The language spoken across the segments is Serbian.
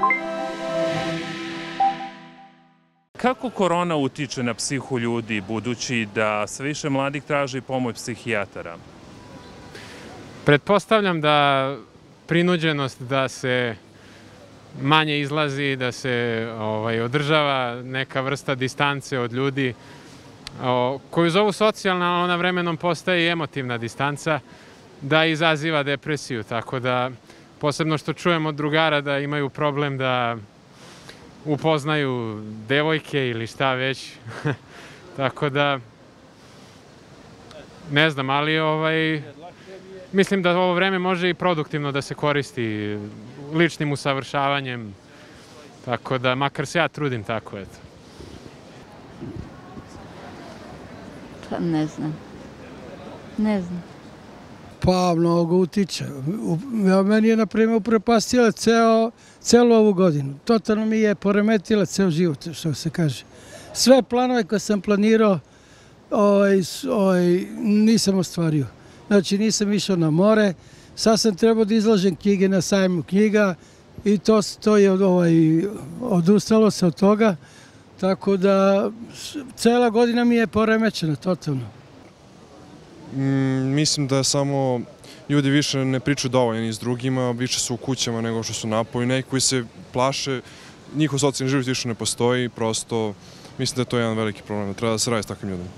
Kako korona utiče na psihu ljudi, budući da sve više mladih traži pomoć psihijatara? Pretpostavljam da prinuđenost da se manje izlazi, da se održava neka vrsta distance od ljudi, koju zovu socijalna, a ona vremenom postaje i emotivna distanca, da izaziva depresiju. Tako da, posebno što čujem od drugara da imaju problem da upoznaju devojke ili šta već. Tako da, ne znam, ali mislim da ovo vreme može i produktivno da se koristi ličnim usavršavanjem. Tako da, makar se ja trudim tako, eto. Pa ne znam. Ne znam. Pa mnogo utiče. Meni je, na primjer, upropastila celu ovu godinu. Totalno mi je poremetila ceo život, što se kaže. Sve planove koje sam planirao nisam ostvario. Znači nisam išao na more, sad sam trebao da izlažem knjige na sajmu knjiga i to je odustalo se od toga. Tako da cela godina mi je poremećena totalno. Mislim da samo ljudi više ne pričaju dovoljno ni s drugima, više su u kućama nego što su napolju. Neki koji se plaše, njihov socijalni život više ne postoji, prosto mislim da je to jedan veliki problem, da treba da se radi s takvim ljudima.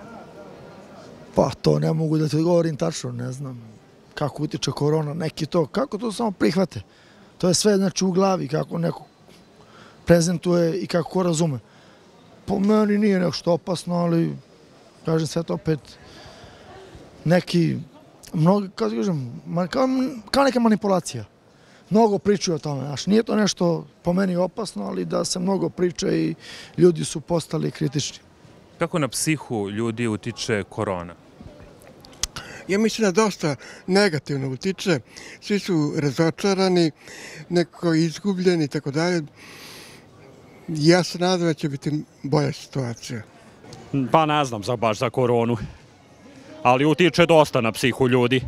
Pa to ne mogu da ti odgovorim tačno, ne znam kako utiče korona, neki to, kako to samo prihvate. To je sve znači u glavi, kako neko prezentuje i kako ko razume. Po meni nije nešto opasno, ali kažem sve to opet neki, kako kažem, kao neka manipulacija. Mnogo pričaju o tome, znaš, nije to nešto po meni opasno, ali da se mnogo priča i ljudi su postali kritični. Kako na psihu ljudi utiče korona? Ja mislim da dosta negativno utiče, svi su razočarani, neko izgubljeni i tako dalje. Ja se nadam da će biti bolja situacija. Pa ne znam baš za koronu, ali utiče dosta na psihu ljudi.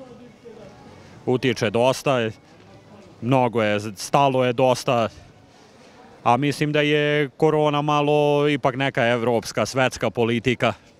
Utiče dosta, mnogo je, stalo je dosta, a mislim da je korona malo ipak neka evropska, svetska politika.